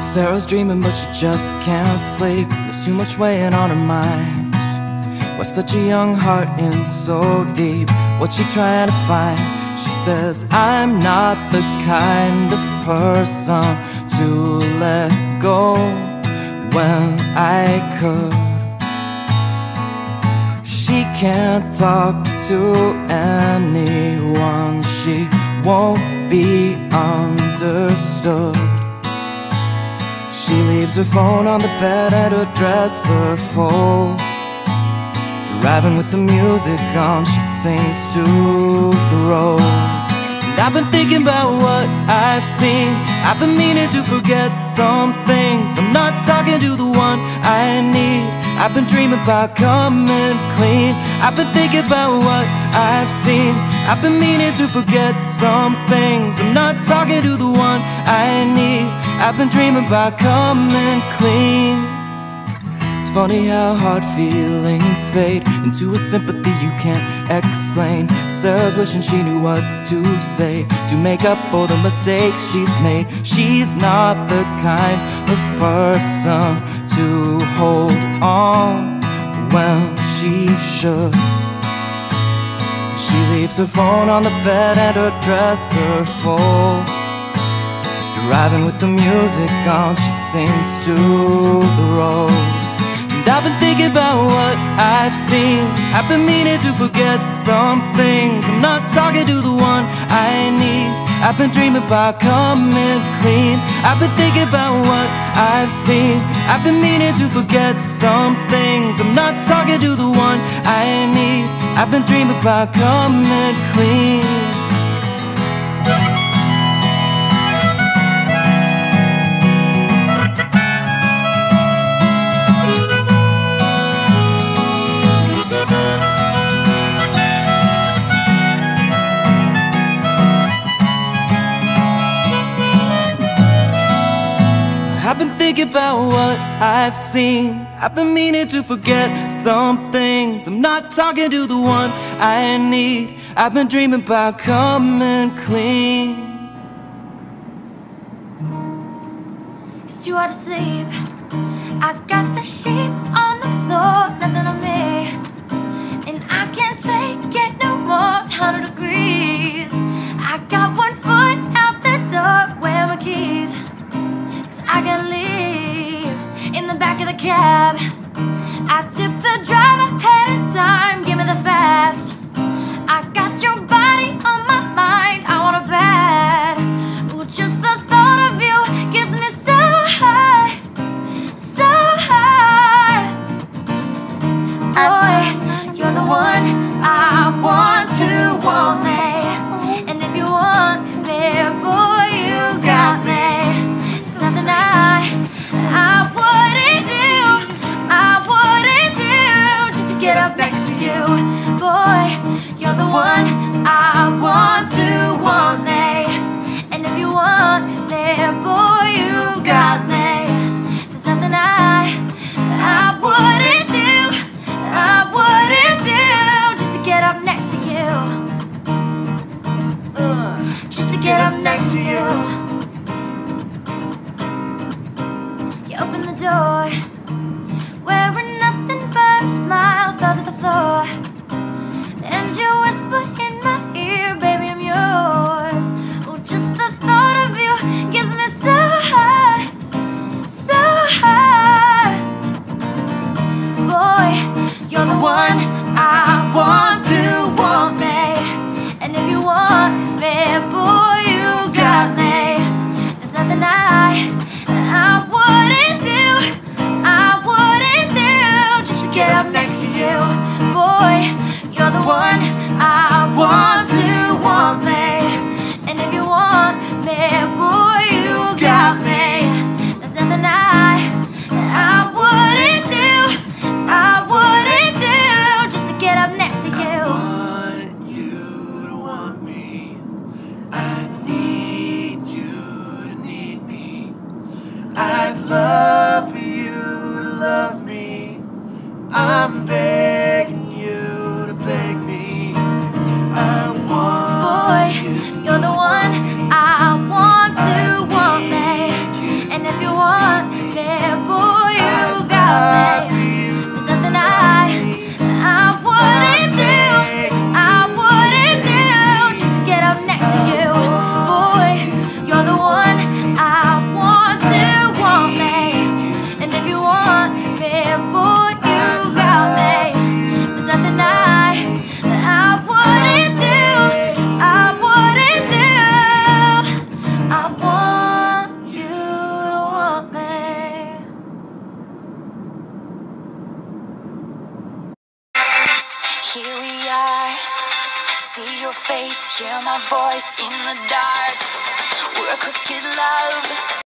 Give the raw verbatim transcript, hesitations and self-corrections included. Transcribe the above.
Sarah's dreaming but she just can't sleep. There's too much weighing on her mind. Why such a young heart in so deep? What's she trying to find? She says, I'm not the kind of person to let go when I could. She can't talk to anyone. She won't be understood. She leaves her phone on the bed and her dresser full. Driving with the music on, she sings to the road. And I've been thinking about what I've seen. I've been meaning to forget some things. I'm not talking to the one I need. I've been dreaming about coming clean. I've been thinking about what I've seen. I've been meaning to forget some things. I'm not talking to the one I need. I've been dreaming about coming clean. It's funny how hard feelings fade into a sympathy you can't explain. Sarah's wishing she knew what to say to make up for the mistakes she's made. She's not the kind of person to hold on when she should. She leaves her phone on the bed and her dresser full. Driving with the music on, she sings to the road. And I've been thinking about what I've seen. I've been meaning to forget some things. I'm not talking to the one I need. I've been dreaming about coming clean. I've been thinking about what I've seen. I've been meaning to forget some things. I'm not talking to the one I need. I've been dreaming about coming clean. I've been thinking about what I've seen. I've been meaning to forget some things. I'm not talking to the one I need. I've been dreaming about coming clean. It's too hard to sleep. I got the sheets on the floor, nothing on me, and I can't take it no more. It's one hundred degrees. I got one foot out the door. Where are my keys? I gotta leave in the back of the cab. I tip the driver ahead of time. Give me the fast. I got your body on my mind. I want it bad. Ooh, just the thought of you gets me so high, so high. Boy, you're the one I want to want me. And if you want me, boy, you got me. Nothing I, I wouldn't do, I wouldn't do just to get up next to you. Boy, you're the one I want to want me. And if you want me, boy, you got me. There's nothing I, I wouldn't do, I wouldn't do just to get up next to you. uh, Just to get up next to you. Open the door, wearing nothing but a smile, fell to the floor, and you whisper in my ear, baby, I'm yours. Oh, just the thought of you gets me so high, so high. Boy, you're the one I want to want me. And if you want me, boy, you got me. There's nothing I, I wouldn't do, I wouldn't do just to get up next to you. Boy, you're the one I want to want me. And if you want me, boy, you got me. There's nothing I, I wouldn't do, I wouldn't do just to get up next to you. I want you to want me. I need you to need me. I'd love for you to love me. I'm begging you to beg me. I want Boy, you. you're the one I want to want me. And if you want see your face, hear my voice in the dark. We're a crooked love.